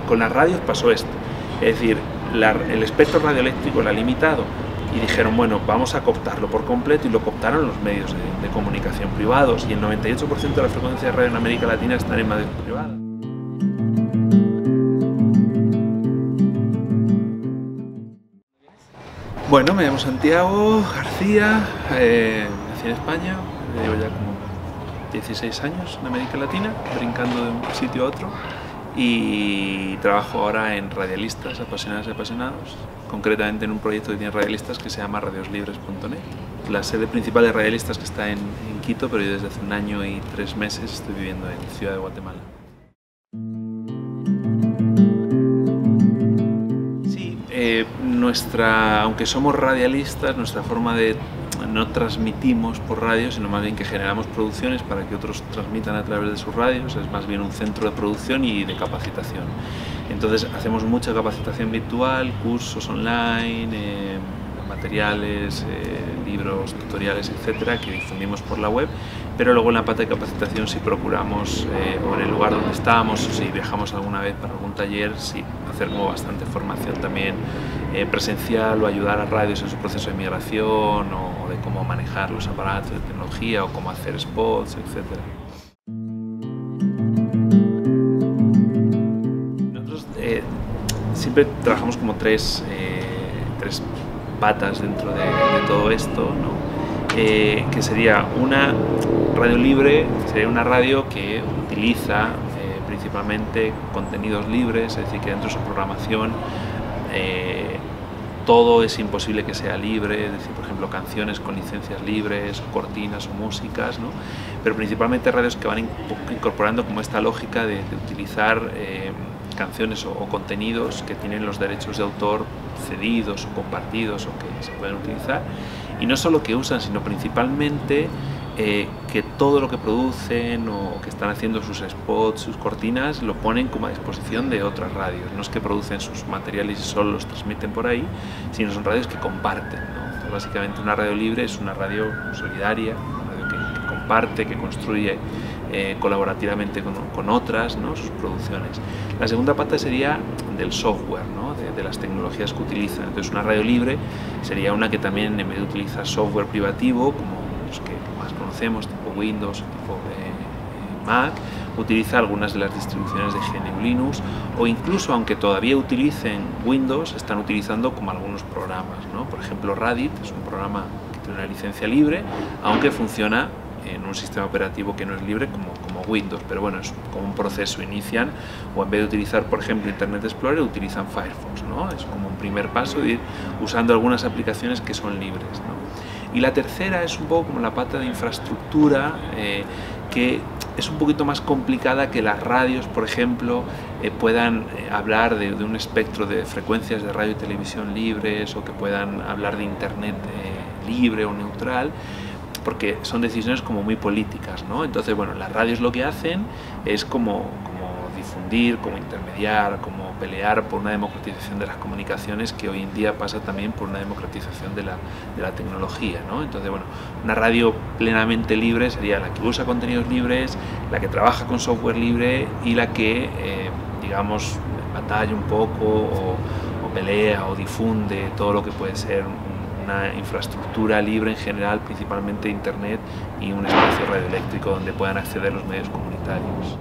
con las radios pasó esto, es decir, el espectro radioeléctrico era limitado y dijeron, bueno, vamos a cooptarlo por completo, y lo cooptaron los medios de comunicación privados, y el 98% de la frecuencia de radio en América Latina están en medios privados. Bueno, me llamo Santiago García, nací en España, llevo ya como 16 años en América Latina, brincando de un sitio a otro, y trabajo ahora en Radialistas, apasionadas y apasionados, concretamente en un proyecto que tiene Radialistas que se llama radioslibres.net. La sede principal de Radialistas que está en Quito, pero yo desde hace 1 año y 3 meses estoy viviendo en Ciudad de Guatemala. Sí, aunque somos radialistas, nuestra forma de no transmitimos por radio, sino más bien que generamos producciones para que otros transmitan a través de sus radios, es más bien un centro de producción y de capacitación. Entonces hacemos mucha capacitación virtual, cursos online, materiales, libros, tutoriales, etcétera, que difundimos por la web, pero luego en la parte de capacitación sí procuramos, o en el lugar donde estamos, o si viajamos alguna vez para algún taller, sí hacer como bastante formación también presencial, o ayudar a radios en su proceso de migración, o de cómo manejar los aparatos de tecnología, o cómo hacer spots, etcétera. Nosotros siempre trabajamos como tres patas dentro de todo esto, ¿no? Que sería una radio libre, sería una radio que utiliza principalmente contenidos libres, es decir, que dentro de su programación todo es imposible que sea libre, es decir, por ejemplo, canciones con licencias libres, o cortinas o músicas, ¿no? Pero principalmente radios que van incorporando como esta lógica de utilizar canciones o contenidos que tienen los derechos de autor cedidos o compartidos, o que se pueden utilizar, y no solo que usan, sino principalmente que todo lo que producen o que están haciendo sus spots, sus cortinas, lo ponen como a disposición de otras radios. No es que producen sus materiales y solo los transmiten por ahí, sino son radios que comparten, ¿no? Entonces, básicamente una radio libre es una radio solidaria, una radio que comparte, que construye colaborativamente con otras, ¿no? Sus producciones. La segunda pata sería del software, ¿no? de las tecnologías que utilizan. Entonces una radio libre sería una que también, en vez de utilizar software privativo, como los que más conocemos, tipo Windows, tipo Mac, utiliza algunas de las distribuciones de GNU Linux, o incluso, aunque todavía utilicen Windows, están utilizando como algunos programas, ¿no? Por ejemplo, Radit es un programa que tiene una licencia libre, aunque funciona en un sistema operativo que no es libre como Windows, pero bueno, es como un proceso. Inician, o en vez de utilizar, por ejemplo, Internet Explorer, utilizan Firefox, ¿no? Es como un primer paso de ir usando algunas aplicaciones que son libres, ¿no? Y la tercera es un poco como la pata de infraestructura, que es un poquito más complicada, que las radios, por ejemplo, puedan hablar de un espectro de frecuencias de radio y televisión libres, o que puedan hablar de Internet libre o neutral, porque son decisiones como muy políticas, ¿no? Entonces, bueno, las radios lo que hacen es como difundir, como intermediar, como pelear por una democratización de las comunicaciones, que hoy en día pasa también por una democratización de la tecnología, ¿no? Entonces, bueno, una radio plenamente libre sería la que usa contenidos libres, la que trabaja con software libre, y la que, digamos, batalla un poco o pelea o difunde todo lo que puede ser una infraestructura libre en general, principalmente Internet, y un espacio radioeléctrico donde puedan acceder los medios comunitarios.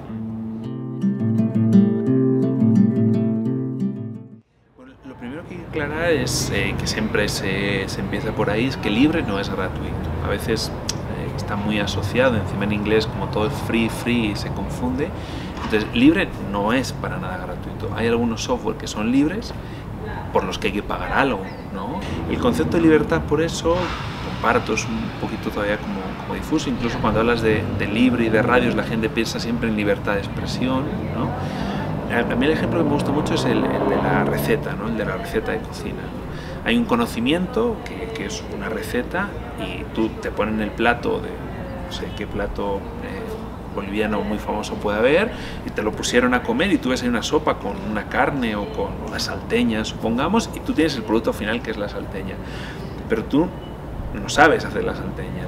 Bueno, lo primero que hay que aclarar es que siempre se empieza por ahí, es que libre no es gratuito. A veces está muy asociado, encima en inglés, como todo es free, se confunde. Entonces, libre no es para nada gratuito. Hay algunos software que son libres, por los que hay que pagar algo, ¿no? El concepto de libertad, por eso, comparto, es un poquito todavía como difuso. Incluso cuando hablas de libre y de radios, la gente piensa siempre en libertad de expresión, ¿no? A mí el ejemplo que me gusta mucho es el de la receta, ¿no? El de la receta de cocina, ¿no? Hay un conocimiento que es una receta, y tú te pones en el plato de, no sé qué plato boliviano muy famoso puede haber, y te lo pusieron a comer, y tú ves ahí una sopa con una carne o con una salteña, supongamos, y tú tienes el producto final, que es la salteña, pero tú no sabes hacer la salteña. Entonces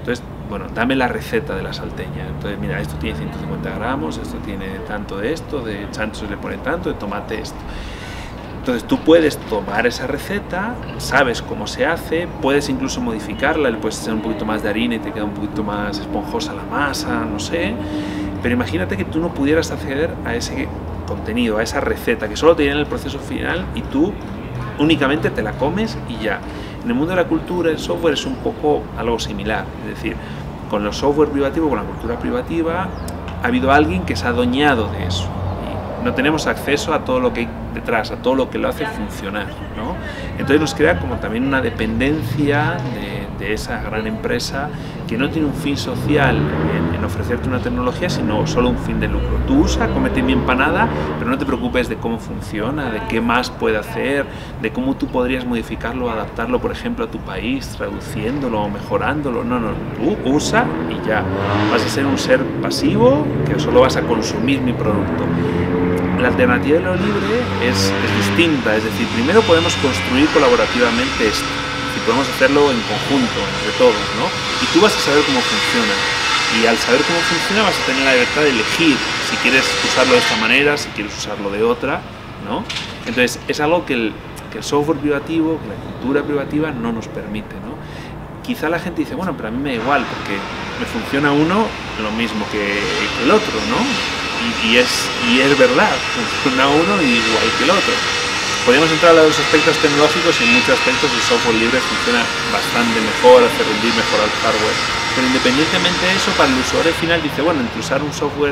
bueno, dame la receta de la salteña. Entonces, mira, esto tiene 150 gramos, esto tiene tanto de esto, de chancho se le pone tanto, de tomate esto. Entonces tú puedes tomar esa receta, sabes cómo se hace, puedes incluso modificarla, le puedes echar un poquito más de harina y te queda un poquito más esponjosa la masa, no sé. Pero imagínate que tú no pudieras acceder a ese contenido, a esa receta, que solo te viene en el proceso final y tú únicamente te la comes y ya. En el mundo de la cultura, el software es un poco algo similar, es decir, con los software privativos, con la cultura privativa, ha habido alguien que se ha adueñado de eso. No tenemos acceso a todo lo que hay detrás, a todo lo que lo hace funcionar, ¿no? Entonces nos crea como también una dependencia de esa gran empresa que no tiene un fin social en ofrecerte una tecnología, sino solo un fin de lucro. Tú usa, cómete mi empanada, pero no te preocupes de cómo funciona, de qué más puede hacer, de cómo tú podrías modificarlo, adaptarlo, por ejemplo, a tu país, traduciéndolo o mejorándolo. No, tú usa y ya. Vas a ser un ser pasivo que solo vas a consumir mi producto. La alternativa de lo libre es distinta, es decir, primero podemos construir colaborativamente esto, y podemos hacerlo en conjunto, entre todos, ¿no? Y tú vas a saber cómo funciona, y al saber cómo funciona vas a tener la libertad de elegir si quieres usarlo de esta manera, si quieres usarlo de otra, ¿no? Entonces es algo que el software privativo, que la cultura privativa no nos permite, ¿no? Quizá la gente dice, bueno, pero a mí me da igual, porque me funciona uno lo mismo que el otro, ¿no? Y es verdad, funciona uno igual que el otro. Podemos entrar a los aspectos tecnológicos y en muchos aspectos el software libre funciona bastante mejor, hace rendir mejor al hardware. Pero independientemente de eso, para el usuario final dice, bueno, entre usar un software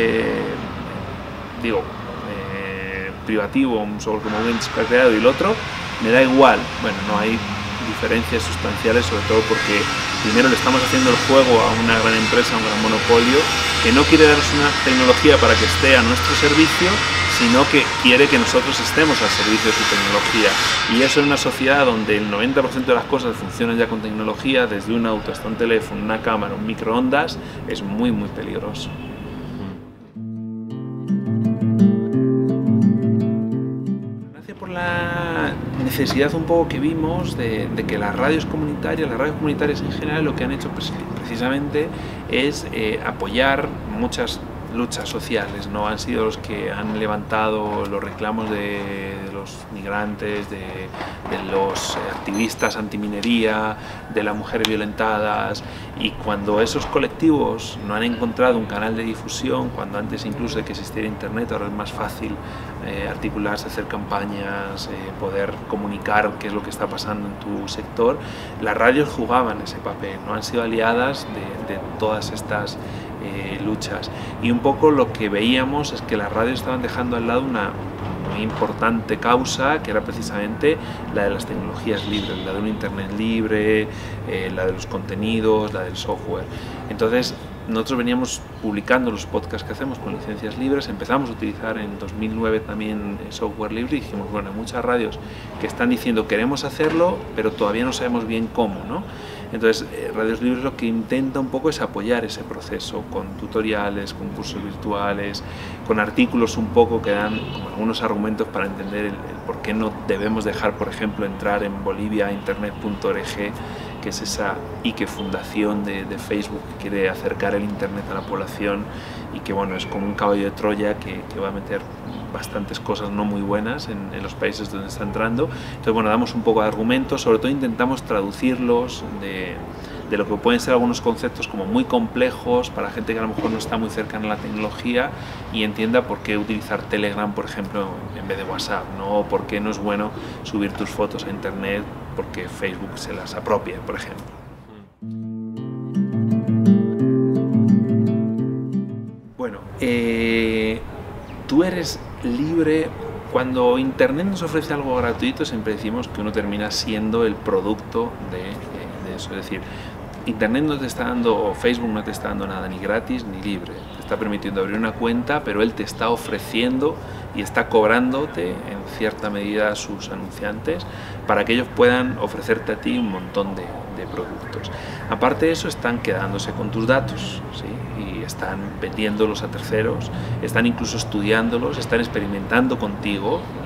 privativo, un software como Windows que ha creado y el otro, me da igual. Bueno, no hay diferencias sustanciales, sobre todo porque primero le estamos haciendo el juego a una gran empresa, a un gran monopolio, que no quiere darnos una tecnología para que esté a nuestro servicio, sino que quiere que nosotros estemos al servicio de su tecnología. Y eso en una sociedad donde el 90% de las cosas funcionan ya con tecnología, desde un auto hasta un teléfono, una cámara, un microondas, es muy, muy peligroso. Gracias por la necesidad un poco que vimos de que las radios comunitarias en general lo que han hecho precisamente es apoyar muchas luchas sociales, ¿no? Han sido los que han levantado los reclamos de los migrantes, de los activistas antiminería, de las mujeres violentadas, y cuando esos colectivos no han encontrado un canal de difusión, cuando antes incluso de que existiera internet, ahora es más fácil articularse, hacer campañas, poder comunicar qué es lo que está pasando en tu sector, las radios jugaban ese papel, ¿no? Han sido aliadas de todas estas luchas, y un poco lo que veíamos es que las radios estaban dejando al lado una muy importante causa, que era precisamente la de las tecnologías libres, la de un internet libre, la de los contenidos, la del software. Entonces nosotros veníamos publicando los podcasts que hacemos con licencias libres, empezamos a utilizar en 2009 también software libre y dijimos, bueno, hay muchas radios que están diciendo queremos hacerlo, pero todavía no sabemos bien cómo, ¿no? Entonces, Radios Libres lo que intenta un poco es apoyar ese proceso con tutoriales, con cursos virtuales, con artículos un poco que dan como algunos argumentos para entender el por qué no debemos dejar, por ejemplo, entrar en Bolivia internet.org, que es esa fundación de Facebook que quiere acercar el internet a la población y que, bueno, es como un caballo de Troya que va a meter bastantes cosas no muy buenas en los países donde está entrando. Entonces, bueno, damos un poco de argumentos, sobre todo intentamos traducirlos de lo que pueden ser algunos conceptos como muy complejos para gente que a lo mejor no está muy cercana a la tecnología y entienda por qué utilizar Telegram, por ejemplo, en vez de WhatsApp, ¿no? O por qué no es bueno subir tus fotos a internet porque Facebook se las apropia, por ejemplo. Bueno, tú eres libre. Cuando Internet nos ofrece algo gratuito, siempre decimos que uno termina siendo el producto de eso. Es decir, Internet no te está dando, o Facebook no te está dando nada ni gratis ni libre. Te está permitiendo abrir una cuenta, pero él te está ofreciendo y está cobrándote en cierta medida a sus anunciantes para que ellos puedan ofrecerte a ti un montón de productos. Aparte de eso, están quedándose con tus datos, ¿sí? Y están vendiéndolos a terceros, están incluso estudiándolos, están experimentando contigo, los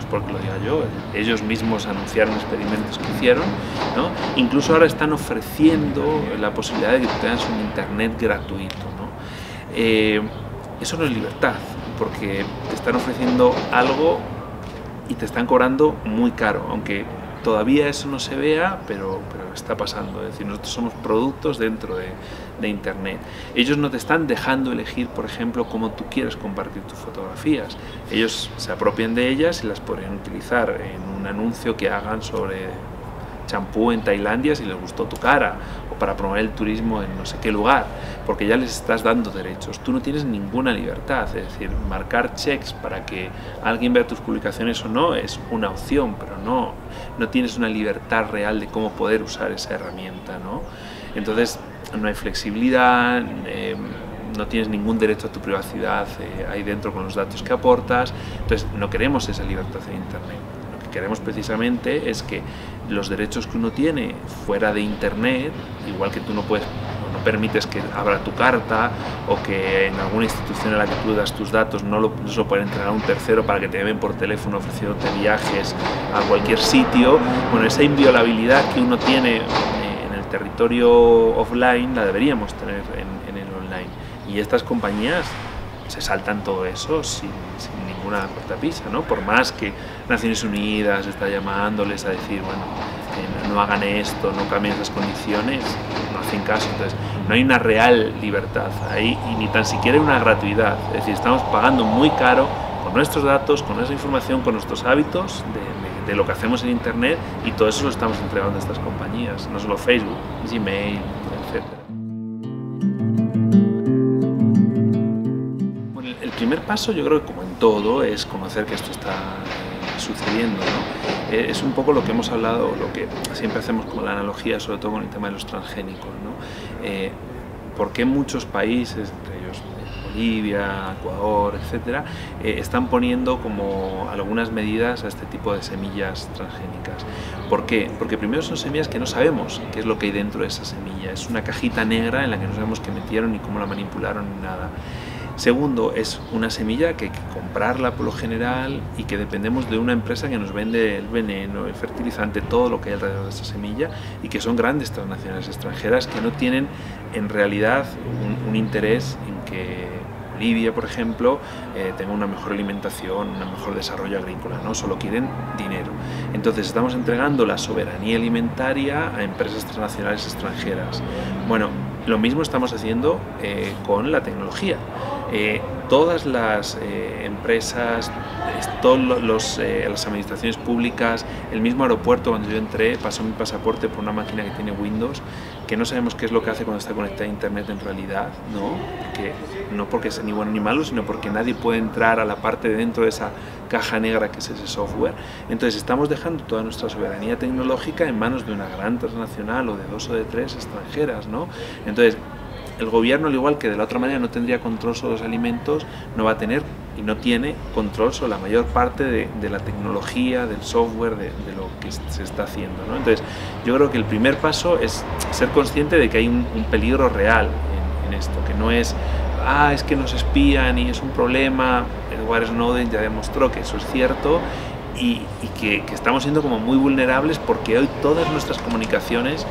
porque lo diga yo, ellos mismos anunciaron experimentos que hicieron, ¿no? Incluso ahora están ofreciendo la posibilidad de que tú tengas un internet gratuito, ¿no? Eso no es libertad, porque te están ofreciendo algo y te están cobrando muy caro, aunque todavía eso no se vea, pero está pasando. Es decir, nosotros somos productos dentro de Internet. Ellos no te están dejando elegir, por ejemplo, cómo tú quieres compartir tus fotografías. Ellos se apropian de ellas y las podrían utilizar en un anuncio que hagan sobre champú en Tailandia si les gustó tu cara, o para promover el turismo en no sé qué lugar, porque ya les estás dando derechos. Tú no tienes ninguna libertad, es decir, marcar checks para que alguien vea tus publicaciones o no es una opción, pero no tienes una libertad real de cómo poder usar esa herramienta, ¿no? Entonces no hay flexibilidad, no tienes ningún derecho a tu privacidad ahí dentro con los datos que aportas. Entonces no queremos esa libertad en Internet. Lo que queremos precisamente es que los derechos que uno tiene fuera de Internet, igual que tú no permites que abra tu carta, o que en alguna institución en la que tú das tus datos no se lo pueden entregar a un tercero para que te llamen por teléfono ofreciéndote viajes a cualquier sitio. Bueno, esa inviolabilidad que uno tiene en el territorio offline la deberíamos tener en el online, y estas compañías se saltan todo eso sin ninguna cortapisa, ¿no? Por más que Naciones Unidas está llamándoles a decir, bueno, no hagan esto, no cambien esas condiciones, no hacen caso. Entonces no hay una real libertad ahí, y ni tan siquiera una gratuidad. Es decir, estamos pagando muy caro con nuestros datos, con nuestra información, con nuestros hábitos de lo que hacemos en Internet, y todo eso lo estamos entregando a estas compañías, no solo Facebook, Gmail, etc. El primer paso, yo creo que como en todo, es conocer que esto está sucediendo, ¿no? Es un poco lo que hemos hablado, lo que siempre hacemos con la analogía, sobre todo con el tema de los transgénicos, ¿no? ¿Por qué muchos países, entre ellos Bolivia, Ecuador, etcétera, están poniendo como algunas medidas a este tipo de semillas transgénicas? ¿Por qué? Porque primero son semillas que no sabemos qué es lo que hay dentro de esa semilla. Es una cajita negra en la que no sabemos qué metieron ni cómo la manipularon ni nada. Segundo, es una semilla que hay que comprarla por lo general, y que dependemos de una empresa que nos vende el veneno, el fertilizante, todo lo que hay alrededor de esa semilla, y que son grandes transnacionales extranjeras que no tienen en realidad un interés en que Bolivia, por ejemplo, tenga una mejor alimentación, un mejor desarrollo agrícola, ¿no? Solo quieren dinero. Entonces estamos entregando la soberanía alimentaria a empresas transnacionales extranjeras. Bueno, lo mismo estamos haciendo con la tecnología. Todas las empresas, todas las administraciones públicas, el mismo aeropuerto, cuando yo entré, pasó mi pasaporte por una máquina que tiene Windows, que no sabemos qué es lo que hace cuando está conectada a Internet en realidad, ¿no? No porque sea ni bueno ni malo, sino porque nadie puede entrar a la parte de dentro de esa caja negra que es ese software. Entonces estamos dejando toda nuestra soberanía tecnológica en manos de una gran transnacional, o de dos o de tres extranjeras, ¿no? Entonces el gobierno, al igual que de la otra manera no tendría control sobre los alimentos, no va a tener y no tiene control sobre la mayor parte de la tecnología, del software, de lo que se está haciendo, ¿no? Entonces yo creo que el primer paso es ser consciente de que hay un peligro real en esto, que no es es que nos espían y es un problema. Edward Snowden ya demostró que eso es cierto, y que estamos siendo como muy vulnerables, porque hoy todas nuestras comunicaciones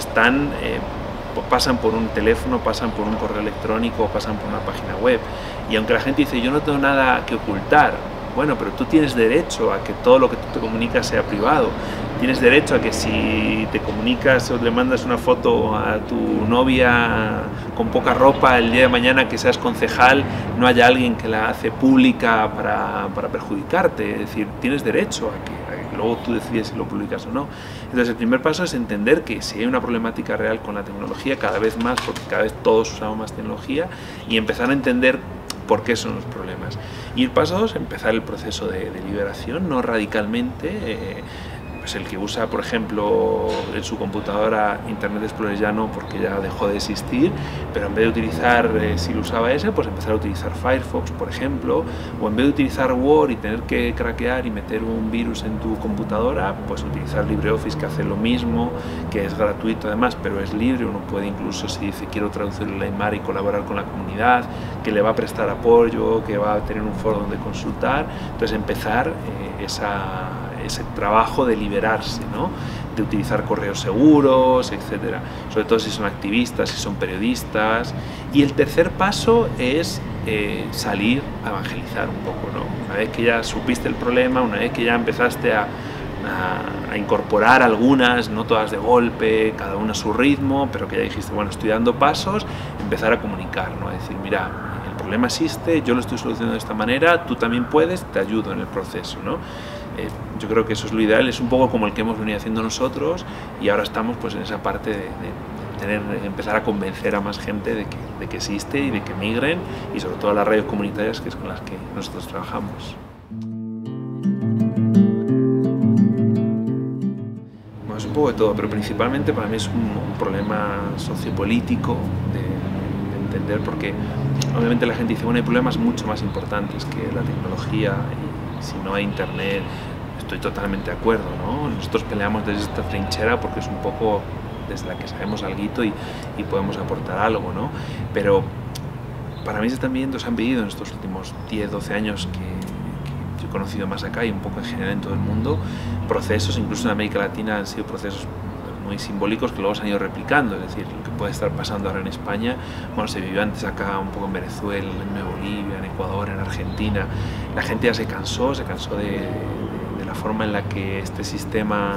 pasan por un teléfono, pasan por un correo electrónico, pasan por una página web. Y aunque la gente dice, yo no tengo nada que ocultar, bueno, pero tú tienes derecho a que todo lo que tú te comunicas sea privado. Tienes derecho a que si te comunicas o le mandas una foto a tu novia con poca ropa el día de mañana que seas concejal, no haya alguien que la hace pública para perjudicarte. Es decir, tienes derecho a que luego tú decides si lo publicas o no. Entonces el primer paso es entender que si hay una problemática real con la tecnología, cada vez más, porque cada vez todos usamos más tecnología, y empezar a entender por qué son los problemas. Y el paso 2, empezar el proceso de liberación, no radicalmente, pues el que usa, por ejemplo, en su computadora Internet Explorer ya no, porque ya dejó de existir, pero en vez de utilizar, si lo usaba ese, pues empezar a utilizar Firefox, por ejemplo, o en vez de utilizar Word y tener que craquear y meter un virus en tu computadora, pues utilizar LibreOffice, que hace lo mismo, que es gratuito además, pero es libre. Uno puede incluso, si dice quiero traducir el Aymara y colaborar con la comunidad, que le va a prestar apoyo, que va a tener un foro donde consultar. Entonces empezar ese trabajo de liberarse, ¿no? De utilizar correos seguros, etcétera, sobre todo si son activistas, si son periodistas. Y el tercer paso es salir a evangelizar un poco, ¿no? Una vez que ya supiste el problema, una vez que ya empezaste a incorporar algunas, no todas de golpe, cada una a su ritmo, pero que ya dijiste, bueno, estoy dando pasos, empezar a comunicar, ¿no? A decir, mira, el problema existe, yo lo estoy solucionando de esta manera, tú también puedes, te ayudo en el proceso, ¿no? Yo creo que eso es lo ideal, es un poco como el que hemos venido haciendo nosotros, y ahora estamos pues en esa parte de empezar a convencer a más gente de que existe y de que migren, y sobre todo a las radios comunitarias, que es con las que nosotros trabajamos. Bueno, es un poco de todo, pero principalmente para mí es un problema sociopolítico de entender, porque obviamente la gente dice, bueno, hay problemas mucho más importantes que la tecnología, y si no hay internet, estoy totalmente de acuerdo, ¿no? Nosotros peleamos desde esta trinchera porque es un poco desde la que sabemos alguito y podemos aportar algo, ¿no? Pero para mí se han vivido en estos últimos 10, 12 años que yo he conocido más acá y un poco en general en todo el mundo, procesos, incluso en América Latina han sido procesos muy simbólicos que luego se han ido replicando. Es decir, lo que puede estar pasando ahora en España, bueno, se vivió antes acá un poco en Venezuela, en Bolivia, en Ecuador, en Argentina. La gente ya se cansó de la forma en la que este sistema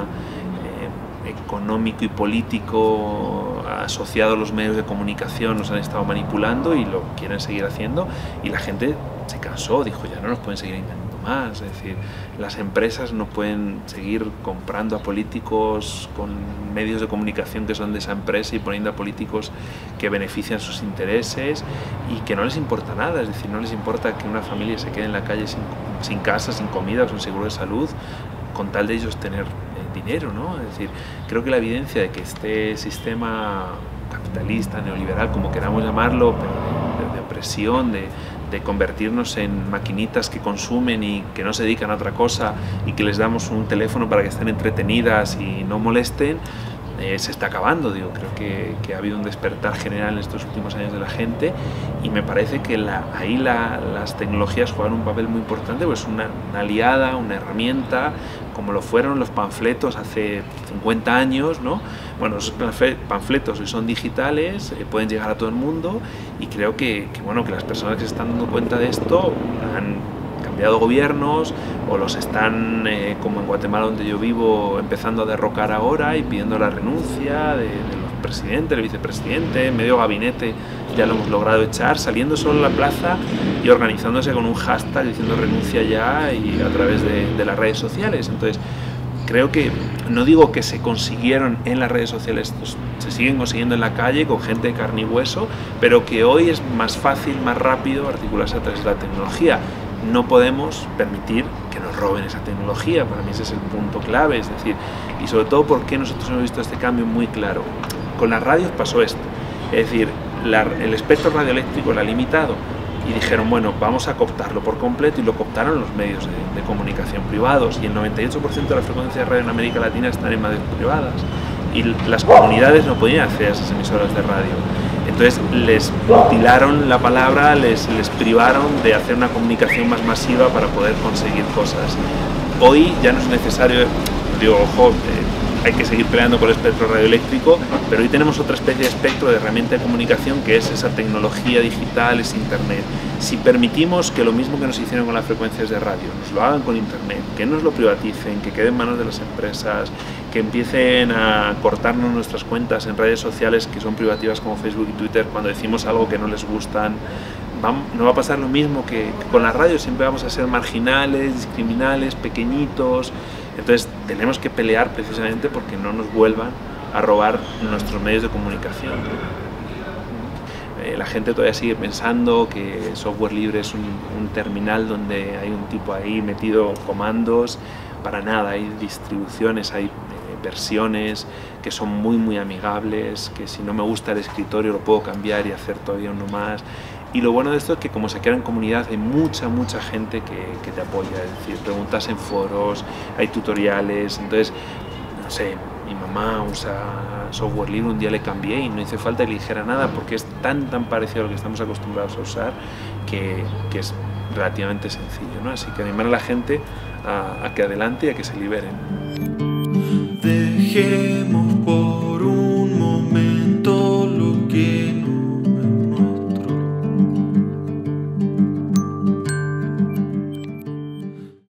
económico y político asociado a los medios de comunicación nos han estado manipulando y lo quieren seguir haciendo, y la gente se cansó, dijo, ya no nos pueden seguir engañando más. Es decir, las empresas no pueden seguir comprando a políticos con medios de comunicación que son de esa empresa y poniendo a políticos que benefician sus intereses y que no les importa nada. Es decir, no les importa que una familia se quede en la calle sin casa, sin comida o sin seguro de salud, con tal de ellos tener dinero, ¿no? Es decir, creo que la evidencia de que este sistema capitalista, neoliberal, como queramos llamarlo, pero de opresión, de convertirnos en maquinitas que consumen y que no se dedican a otra cosa, y que les damos un teléfono para que estén entretenidas y no molesten, se está acabando. Digo, creo que ha habido un despertar general en estos últimos años de la gente, y me parece que ahí las tecnologías juegan un papel muy importante, pues una aliada, una herramienta, como lo fueron los panfletos hace 50 años, ¿no? Bueno, esos panfletos hoy son digitales, pueden llegar a todo el mundo, y creo que las personas que se están dando cuenta de esto han cambiado gobiernos, o los están, como en Guatemala donde yo vivo, empezando a derrocar ahora y pidiendo la renuncia de los presidentes, del vicepresidente, medio gabinete ya lo hemos logrado echar, saliendo solo a la plaza y organizándose con un hashtag diciendo renuncia ya, y a través de las redes sociales. Entonces, creo que, no digo que se consiguieron en las redes sociales, se siguen consiguiendo en la calle con gente de carne y hueso, pero que hoy es más fácil, más rápido articularse a través de la tecnología. No podemos permitir que nos roben esa tecnología, para mí ese es el punto clave. Es decir, y sobre todo porque nosotros hemos visto este cambio muy claro. Con las radios pasó esto, es decir, el espectro radioeléctrico era limitado, y dijeron, bueno, vamos a cooptarlo por completo, y lo cooptaron los medios de comunicación privados, y el 98% de la frecuencia de radio en América Latina están en radios privadas, y las comunidades no podían acceder a esas emisoras de radio. Entonces les mutilaron la palabra, les privaron de hacer una comunicación más masiva para poder conseguir cosas. Hoy ya no es necesario, digo, ojo, hay que seguir peleando por el espectro radioeléctrico, pero hoy tenemos otra especie de espectro de herramienta de comunicación, que es esa tecnología digital, es internet. Si permitimos que lo mismo que nos hicieron con las frecuencias de radio, nos lo hagan con internet, que nos lo privaticen, que quede en manos de las empresas, que empiecen a cortarnos nuestras cuentas en redes sociales que son privativas como Facebook y Twitter cuando decimos algo que no les gustan, no va a pasar lo mismo que con la radio. Siempre vamos a ser marginales, discriminales, pequeñitos. Entonces tenemos que pelear precisamente porque no nos vuelvan a robar nuestros medios de comunicación. la gente todavía sigue pensando que software libre es un terminal donde hay un tipo ahí metido comandos. Para nada, hay distribuciones, hay versiones que son muy amigables, que si no me gusta el escritorio lo puedo cambiar y hacer todavía uno más. Y lo bueno de esto es que como se crea en comunidad hay mucha gente que te apoya, es decir, preguntas en foros, hay tutoriales, entonces, no sé, mi mamá usa software libre, un día le cambié y no hice falta que le dijera nada porque es tan parecido a lo que estamos acostumbrados a usar que es relativamente sencillo, ¿no? Así que animar a la gente a que adelante y a que se liberen.